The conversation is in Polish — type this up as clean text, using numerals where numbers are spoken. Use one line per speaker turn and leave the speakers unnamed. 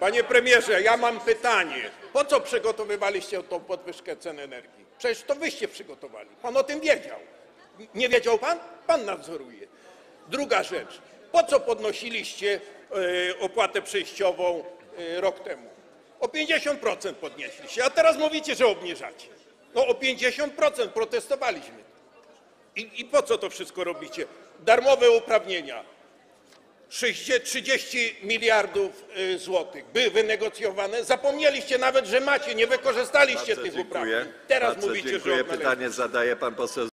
Panie premierze, ja mam pytanie. Po co przygotowywaliście tą podwyżkę cen energii? Przecież to wyście przygotowali. Pan o tym wiedział. Nie wiedział pan? Pan nadzoruje. Druga rzecz. Po co podnosiliście opłatę przejściową rok temu? O 50% podnieśliście, a teraz mówicie, że obniżacie. No o 50% protestowaliśmy. I po co to wszystko robicie? Darmowe uprawnienia. 30 miliardów złotych były wynegocjowane. Zapomnieliście nawet, że macie, nie wykorzystaliście tych uprawnień. Teraz mówicie, że
Pytanie zadaje pan poseł